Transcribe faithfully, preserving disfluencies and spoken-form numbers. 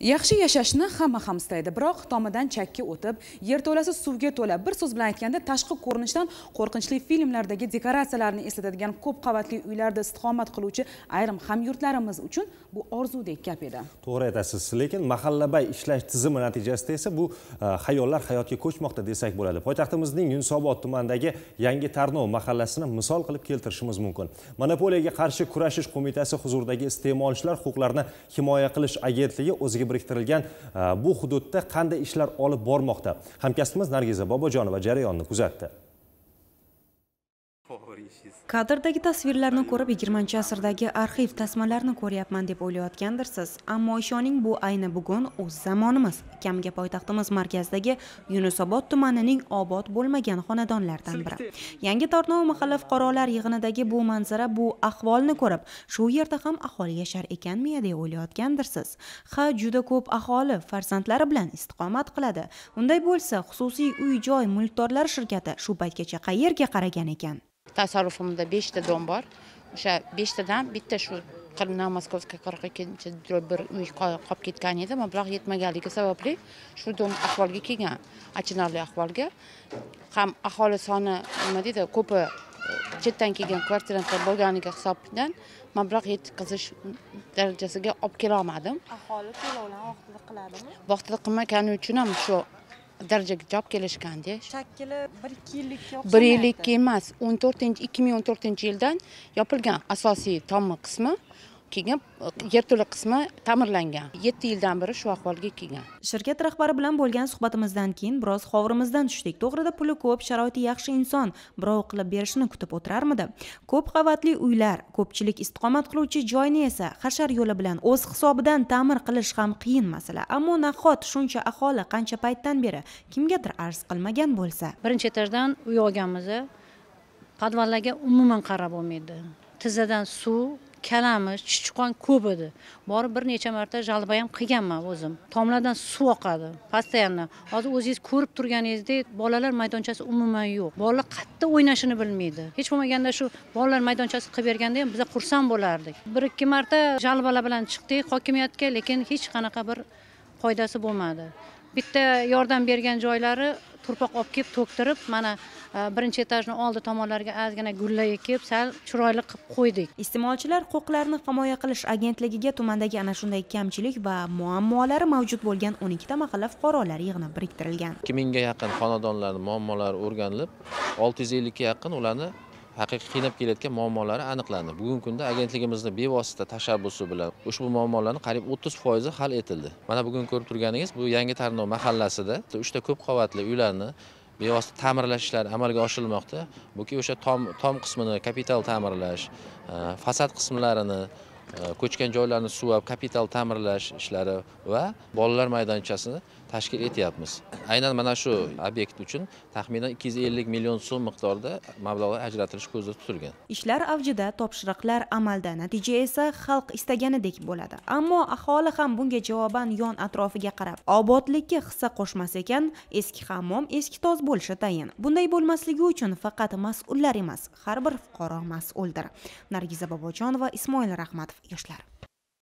Yaxshi yashashni hamma ham istaydi, biroq tomidan chakka o'tib, yerto'lasi suvga to'la, bir so'z bilan aytganda tashqi ko'rinishdan qo'rqinchli filmlardagi dekoratsiyalarni eslatadigan ko'p qavatli uylarda istiqomat qiluvchi ayrim hamyurtlarimiz uchun bu orzudek gap edi. To'g'ri aytasiz, lekin mahallabay ishlash tizimi natijasida esa bu xayollar hayotga ko'chmoqda desak bo'ladi. Poytaxtimizning Yunusobod tumanidagi Yangi Tarnov mahallasini misol qilib keltirishimiz mumkin. Monopoliyaga qarshi kurashish qo'mitasi huzuridagi iste'molchilar huquqlarini himoya qilish agentligi o'ziga biriktirilgan bu hududda qanday ishlar olib bormoqda? Hamkasbimiz Nargiza Bobojonova jarayonni kuzatdi. Kadrdagi tasvirlarni ko'rib yigirmanchi asrdagi arxiv tasmalarni ko'ryapman deb o'ylayotgandirsiz, ammo ishoning bu ayni bugun o'z zamonimiz. Kamga poytaxtimiz markazidagi Yunusobod tumanining obod bo'lmagan xonadonlardan biri. Yangi Tarnov mahalla fuqarolar yig'inidagi bu manzara, bu ahvolni ko'rib, shu yerda ham aholi yashar ekanmi deb o'ylayotgandirsiz. Ha, juda ko'p aholi farzandlari bilan istiqomat qiladi. Unday bo'lsa, xususiy uy-joy mulkdorlar shirkati shu paytgacha qayerga qaragan ekan? Tasarrufimda beshta dom bor. O'sha beshtadan bitta shu Qirna Moskovskiy qirq ikkinchi bir uy qolib ketgan edi, mablag' yetmaganligi sababli shu dom ahvolga kelgan, achinarli ahvolga. Ham aholi soni nima deydi, ko'pi chetdan kelgan kvartirantlar bo'lganiga hisobdan mablag' yetkazish darajasiga olib kela olmadim. Aholi to'lovlarni vaqtida qiladimi? Vaqtida qilmagani uchun ham shu darajaga javob kelishganda. Shakkili bir ikki yillikka bir yillikka emas, o'n to'rtinchi ikki ming o'n to'rtinchi yildan yopilgan asosiy tommi qismi, keyin yerto'la qismi ta'mirlangan. yetti yildan beri shu ahvolga kelgan. Shirkat rahbari bilan bo'lgan suhbatimizdan keyin biroz hovrimizdan tushdik. To'g'rida puli ko'p, sharoiti yaxshi inson birov qilib berishni kutib o'tirarmidi? Ko'p qavatli uylar, ko'pchilik istiqomat qiluvchi joyni esa hashar yo'li bilan o'z hisobidan ta'mir qilish ham qiyin masala. Ammo nahot shuncha aholi qancha paytdan beri kimgadir arz qilmagan bo'lsa? Birinchi etajdan uy olganmiz. Podvallarga umuman qarab bo'lmaydi. Tizzadan suv, kalamish, chichqon ko'p edi. Borib bir necha marta jalba ham qilganman o'zim. Tomlardan suv oqadi, postoyanno. Hozir o'zingiz ko'rib turganingizdek, bolalar maydonchasi umuman yo'q. Bolalar qayerda o'ynashini bilmaydi. Hech bo'lmaganda shu bolalar maydonchasi qilib berganda ham biz xursand bo'lardik. Bir ikki marta jalbalar bilan chiqdik hokimiyatga, lekin hech qanaqa bir foydasi bo'lmadi. Bitta yordam bergan joylari turpoq olib kelib to'ktirib, mana birinchi etajning oldi tomonlariga ozgina gullar ekib, sal chiroyli qilib qo'ydik. Iste'molchilar huquqlarini himoya qilish agentligiga tumandagi ana shunday kamchilik va muammolari mavjud bo'lgan o'n ikkita mahalla fuqarolar yig'ini biriktirilgan. ikki mingga yaqin xonadonlarning muammolari o'rganilib, olti yuz ellikka yaqin ularni haqiqiy qiynab kelayotgan muammolari aniqlandi. Bugungi kunda agentligimizning bevosita tashabbusi bilan ushbu muammolarning qariyb o'ttiz foizi hal etildi. Mana bugun ko'rib turganingiz, bu Yangi Tarnov mahallasida uchta ko'p qavatli uylarni bevosita ta'mirlash ishlari amalga oshirilmoqda. Buki o'sha tom tom qismini kapital ta'mirlash, fasad qismlarini, ko'chgan joylarni suvab kapital ta'mirlash ishlari va bolalar maydonchasini tashkil etyapmiz. Aynan mana shu obyekt uchun taxminan ikki yuz ellik million so'm miqdorida mablag'lar ajratilishi ko'zda tutilgan. Ishlar avjida, topshiriqlar amalda, natija esa xalq istaganidek bo'ladi. Ammo aholi ham bunga javoban yon atrofiga qarab, obodlikka hissa qo'shmas ekan, eski hammom eski toz bo'lishi tayin. Bunday bo'lmasligi uchun faqat mas'ullar emas, har bir fuqaro mas'uldir. Nargiza Bobojonova, Ismoil Rahmatov, yoshlar.